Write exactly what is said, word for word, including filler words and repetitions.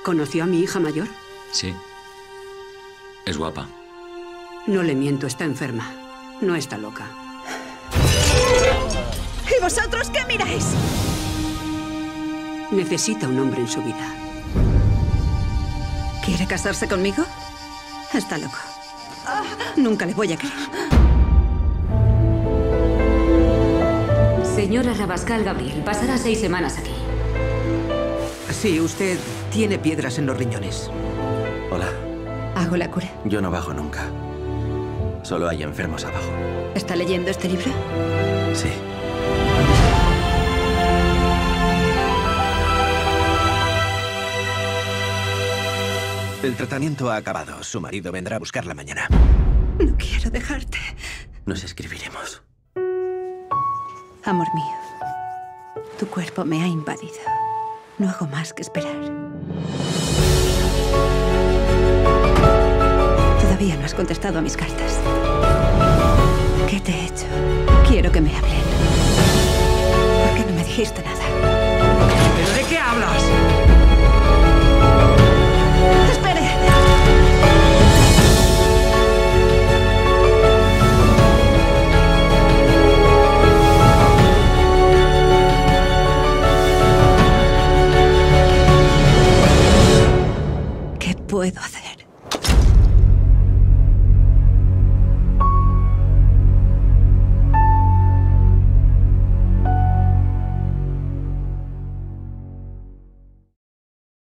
¿Conoció a mi hija mayor? Sí. Es guapa. No le miento, está enferma. No está loca. ¿Y vosotros qué miráis? Necesita un hombre en su vida. ¿Quiere casarse conmigo? Está loco. Nunca le voy a creer. Señora Rabascal Gabriel, pasará seis semanas aquí. Sí, usted tiene piedras en los riñones. Hola. ¿Hago la cura? Yo no bajo nunca. Solo hay enfermos abajo. ¿Está leyendo este libro? Sí. El tratamiento ha acabado. Su marido vendrá a buscarla mañana. No quiero dejarte. Nos escribiremos. Amor mío, tu cuerpo me ha invadido. No hago más que esperar. Todavía no has contestado a mis cartas. ¿Qué te he hecho? Quiero que me hablen. ¿Por qué no me dijiste nada? ¿Pero de qué hablas? ¡Espere! ¿Qué puedo hacer?